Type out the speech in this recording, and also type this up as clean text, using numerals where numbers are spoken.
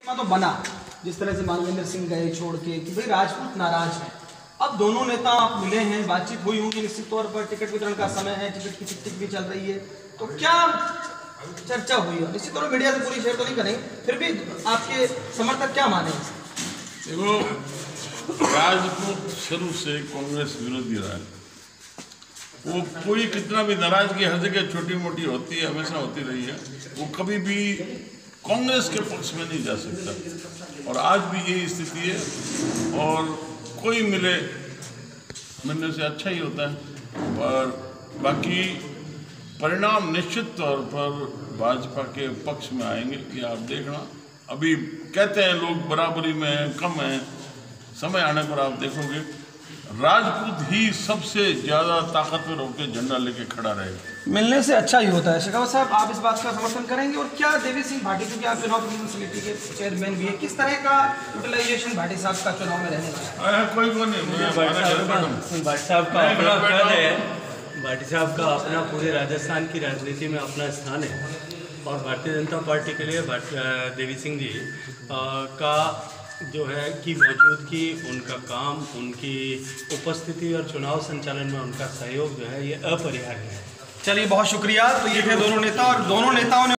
तो बना जिस तरह से मानवेंद्र सिंह गए छोड़ के कि भाई राजपूत नाराज है। अब दोनों नेता मिले हैं, बातचीत हुई होंगी, निश्चित तौर पर टिकट वितरण का समय है, टिकट की टिकटिक भी चल रही है, तो क्या चर्चा हुई है? निश्चित तौर पर मीडिया से पूरी शेयर तो नहीं करेंगे, फिर भी आपके समर्थक क्या माने? देखो, राजपूत शुरू से कांग्रेस विरोधी रहा है। वो कोई कितना भी नाराजगी हर जगह छोटी मोटी होती है, हमेशा होती रही है। वो कभी भी कांग्रेस के पक्ष में नहीं जा सकता और आज भी यही स्थिति है। और कोई मिलने से अच्छा ही होता है। और बाकी परिणाम निश्चित तौर पर भाजपा के पक्ष में आएंगे। कि आप देखना, अभी कहते हैं लोग बराबरी में हैं, कम हैं, समय आने पर आप देखोगे राजपूत ही सबसे ज्यादा ताकतवर होकर झंडा लेके खड़ा रहेगा। मिलने से अच्छा ही होता है। शेखावत साहब, आप इस बात का समर्थन करेंगे? और क्या देवी सिंह भाटी, क्योंकि आप चुनाव प्रबंधन समिति के चेयरमैन भी है, किस तरह का यूटिलाइजेशन भाटी साहब का चुनाव में रहने वाला है? कोई नहीं, भाटी साहब का अपना पद है। भाटी साहब का अपना पूरे राजस्थान की राजनीति में अपना स्थान है और भारतीय जनता पार्टी के लिए देवी सिंह जी का जो है कि मौजूदगी, उनका काम, उनकी उपस्थिति और चुनाव संचालन में उनका सहयोग जो है ये अपरिहार्य है। चलिए, बहुत शुक्रिया। तो ये थे दोनों नेता और दोनों नेताओं ने